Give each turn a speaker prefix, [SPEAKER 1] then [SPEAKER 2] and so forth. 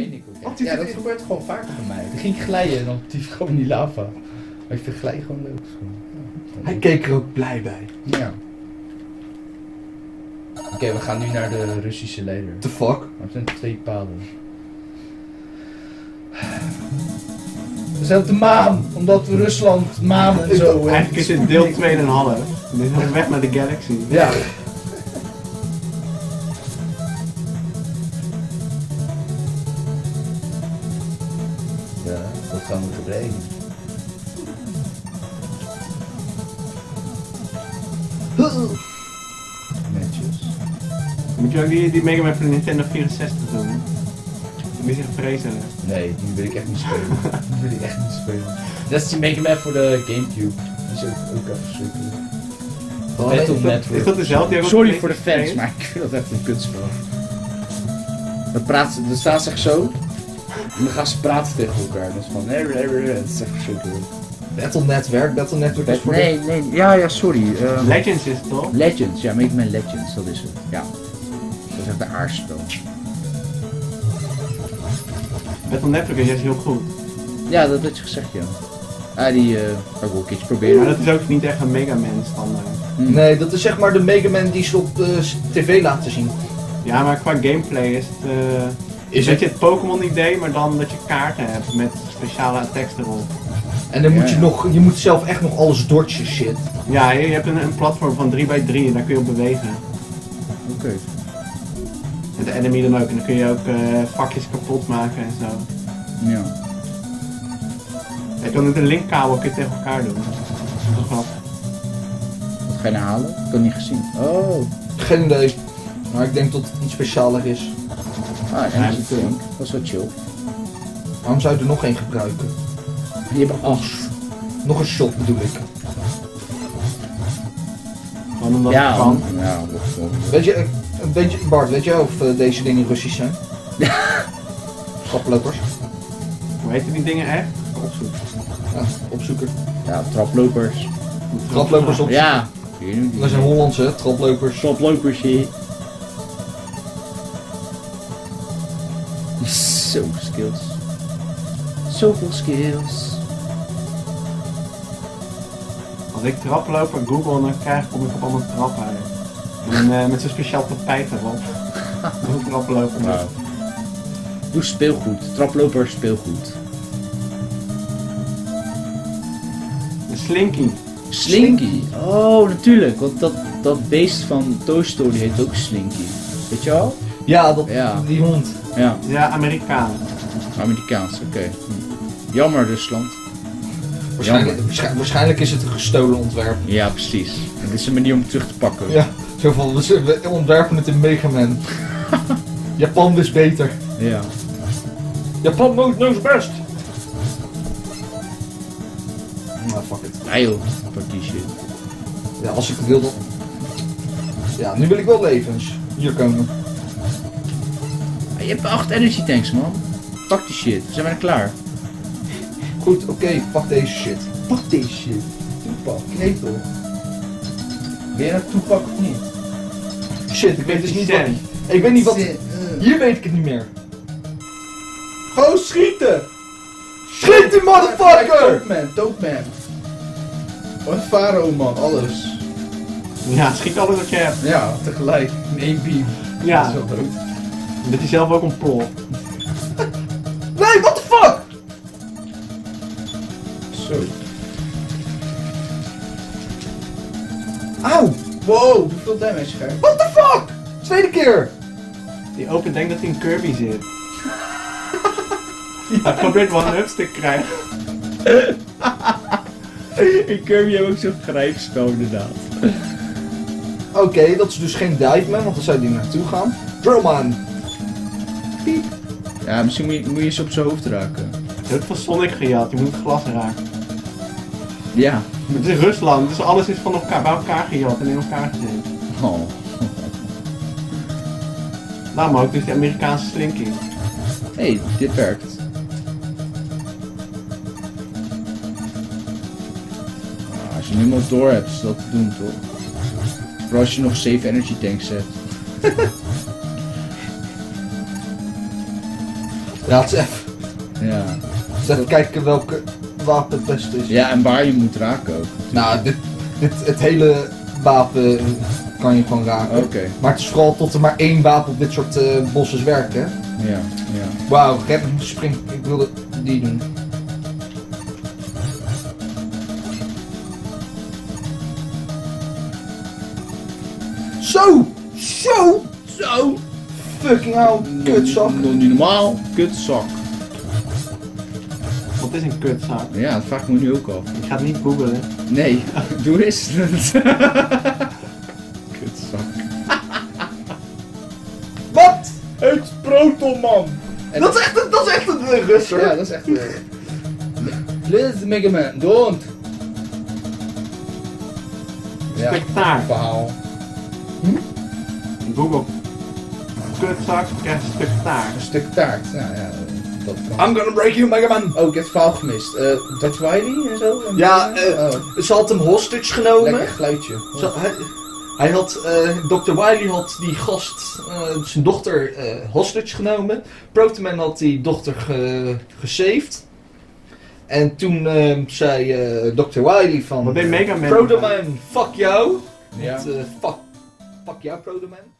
[SPEAKER 1] vind ik ook. Ja, dat gebeurt gewoon vaker bij mij. Dan ging ik glijden en dan tief gewoon in die lava. Maar ik vind glijden gewoon leuk.
[SPEAKER 2] Hij keek er ook blij bij.
[SPEAKER 1] Ja. Oké, we gaan nu naar de Russische leider.
[SPEAKER 2] The fuck?
[SPEAKER 1] Er zijn 2 paden. We zijn op de maan, omdat we Rusland, maan en zo...
[SPEAKER 3] Eigenlijk is het deel 2,5. Dit is weg naar de galaxy.
[SPEAKER 1] Ja. Ja, dat gaan we verdrijven. Netjes.
[SPEAKER 3] Moet je ook die Mega Man voor de Nintendo 64 doen? Die zich vreselijk.
[SPEAKER 1] Nee, die wil ik echt niet spelen. Die wil ik echt niet spelen. Dat is die Mega Man voor de Gamecube. Die is ook even verschrikkelijk. Battle Network.
[SPEAKER 3] Is dat dezelfde?
[SPEAKER 1] Sorry voor de fans, maar ik vind dat echt een kutspel. Dan staan ze echt zo. En dan gaan ze praten tegen elkaar. Dat is van... Het is echt verschrikkelijk.
[SPEAKER 2] Battle Network is voor
[SPEAKER 1] Nee, ja, sorry.
[SPEAKER 3] Legends is het toch?
[SPEAKER 1] Legends, ja, Mega Man Legends, dat is het. Ja. Dat is echt een aardspel.
[SPEAKER 3] Battle Network is juist heel goed.
[SPEAKER 1] Ja, dat werd je gezegd, ja. Ah, die ga ik wel een keertje proberen.
[SPEAKER 3] Maar dat is ook niet echt een Mega Man standaard.
[SPEAKER 2] Nee, dat is zeg maar de Mega Man die ze op tv laten zien.
[SPEAKER 3] Ja, maar qua gameplay is het...
[SPEAKER 2] Is
[SPEAKER 3] weet je het Pokémon idee, maar dan dat je kaarten hebt met speciale attacks erop.
[SPEAKER 2] En dan moet je moet zelf echt nog alles dodgen shit.
[SPEAKER 3] Ja, je hebt een platform van 3x3 en daar kun je op bewegen.
[SPEAKER 1] Oké.
[SPEAKER 3] Met de enemy dan ook. En dan kun je ook vakjes kapot maken en zo.
[SPEAKER 1] Ja.
[SPEAKER 3] Je kan met een linkkabel kun je tegen elkaar doen. Dat is wel grappig.
[SPEAKER 1] Wat ga je nou halen? Ik heb het niet gezien. Oh.
[SPEAKER 2] Geen idee. Maar ik denk dat het iets specialer is.
[SPEAKER 1] Ah, energy tank. Dat is wel chill.
[SPEAKER 2] Waarom zou je er nog één gebruiken?
[SPEAKER 1] Je hebt 8.
[SPEAKER 2] Nog een shot bedoel ik.
[SPEAKER 3] Gewoon omdat
[SPEAKER 1] Ja,
[SPEAKER 3] het kan.
[SPEAKER 1] ja, dat is wel...
[SPEAKER 2] Weet je, Bart, weet jij of deze dingen Russisch zijn? Traplopers.
[SPEAKER 3] Hoe heten die dingen echt? Opzoeken.
[SPEAKER 2] Ja, opzoeker.
[SPEAKER 1] Ja, traplopers.
[SPEAKER 2] Traplopers opzoeken.
[SPEAKER 1] Ja.
[SPEAKER 2] Dat zijn Hollandse traplopers.
[SPEAKER 1] Traplopers hier. Zo skills. Zoveel skills.
[SPEAKER 3] Als ik traploper google, dan kom ik op allemaal trappen uit. En met zo'n speciaal tapijt erop. Hoe traploper.
[SPEAKER 1] Wow. Doe speelgoed. Traploper speelgoed.
[SPEAKER 3] Een Slinky.
[SPEAKER 1] Slinky. Oh, natuurlijk. Want dat beest van Toy Story heet ook Slinky. Weet je al?
[SPEAKER 2] Ja,
[SPEAKER 1] Ja.
[SPEAKER 2] die hond.
[SPEAKER 1] Ja.
[SPEAKER 3] Ja, Amerikaan.
[SPEAKER 1] Amerikaans, oké. Jammer Rusland.
[SPEAKER 2] Waarschijnlijk is het een gestolen ontwerp.
[SPEAKER 1] Ja, precies. Dit is een manier om het terug te pakken.
[SPEAKER 2] Ja, zo van, we ontwerpen het in Mega Man. Japan wist beter.
[SPEAKER 1] Ja.
[SPEAKER 2] Japan knows best. Nou, fuck it.
[SPEAKER 1] Ja joh, pak die shit.
[SPEAKER 2] Ja, als ik het wil dan... Ja, nu wil ik wel levens. Hier komen.
[SPEAKER 1] Je hebt 8 energy tanks, man. Pak die shit, we zijn bijna klaar.
[SPEAKER 2] Goed, oké, pak deze shit.
[SPEAKER 1] Pak deze shit. Toepak, nee toch? Ben je nou toepak of niet?
[SPEAKER 2] Shit, ik weet dus niet wat... Ik weet niet wat... Hier weet ik het niet meer.
[SPEAKER 1] Gewoon schieten!
[SPEAKER 2] Schieten, motherfucker!
[SPEAKER 1] Dopeman. Wat een faro, man, alles.
[SPEAKER 3] Ja, schiet alles wat je hebt.
[SPEAKER 1] Ja, tegelijk. In één beam.
[SPEAKER 3] Ja.
[SPEAKER 1] Dat is wel dood.
[SPEAKER 3] Dat hij zelf ook ontploft.
[SPEAKER 2] Nee, what the fuck?
[SPEAKER 1] Zo.
[SPEAKER 2] Auw!
[SPEAKER 1] Wow, hoeveel damage, Ger?
[SPEAKER 2] What the fuck? Tweede keer!
[SPEAKER 3] Die open denkt dat hij in Kirby zit. Hij probeert wel een ups te krijgen.
[SPEAKER 1] In Kirby hebben we ook zo'n grijpspel inderdaad.
[SPEAKER 2] Oké, dat is dus geen Diveman, want dan zou die naartoe gaan. Drillman! Piep!
[SPEAKER 1] Ja, misschien moet je ze op zijn hoofd raken.
[SPEAKER 3] Je hebt van Sonic gejat, je moet het glas raken.
[SPEAKER 1] Ja.
[SPEAKER 3] Het is Rusland, dus alles is van elkaar, bij elkaar gejat en in elkaar gezet.
[SPEAKER 1] Oh.
[SPEAKER 3] Daarom ook dus die Amerikaanse Slinky.
[SPEAKER 1] Hey, dit werkt. Als je nu maar door hebt, is dat te doen toch? Vooral als je nog 7 energy tanks hebt.
[SPEAKER 2] Ja, het is even.
[SPEAKER 1] Ja.
[SPEAKER 2] Dus even kijken welke wapen het beste is.
[SPEAKER 1] Ja, en waar je moet raken ook.
[SPEAKER 2] Nou, het hele wapen kan je gewoon raken.
[SPEAKER 1] Oké.
[SPEAKER 2] Maar het is vooral tot er maar één wapen op dit soort bosses werkt, hè.
[SPEAKER 1] Ja, ja.
[SPEAKER 2] Wauw, rem, spring. Ik wilde die doen. Zo! Zo!
[SPEAKER 1] Zo!
[SPEAKER 2] Fucking hell, kutzak.
[SPEAKER 1] Nog niet normaal. Kutzak.
[SPEAKER 3] Wat is een kutzak?
[SPEAKER 1] Ja, dat vraag ik me nu ook af.
[SPEAKER 3] Ik ga het niet googlen.
[SPEAKER 1] Nee, doe eens. Kutzak.
[SPEAKER 2] Wat?
[SPEAKER 1] Het Protoman!
[SPEAKER 2] Dat is echt een Russer.
[SPEAKER 1] Ja, dat is echt... Please, Mega Man, don't! Ja,
[SPEAKER 3] Stuk taart.
[SPEAKER 1] verhaal.
[SPEAKER 3] Google kutzak, krijg je een stuk taart.
[SPEAKER 1] Een stuk taart, ja, ja, dat kan.
[SPEAKER 2] I'm gonna break you, Mega Man.
[SPEAKER 1] Oh, ik heb het verhaal gemist. Dr. Wily en zo?
[SPEAKER 2] Ja,
[SPEAKER 1] oh.
[SPEAKER 2] ze had hem hostage genomen.
[SPEAKER 1] Lekker geluidje.
[SPEAKER 2] Hij had, Dr. Wily had die gast, zijn dochter, hostage genomen. Protoman had die dochter gesaved. En toen zei Dr. Wily van...
[SPEAKER 3] Wat deed Mega Man?
[SPEAKER 2] Protoman, fuck jou.
[SPEAKER 1] Ja.
[SPEAKER 2] Want, fuck jou, Protoman.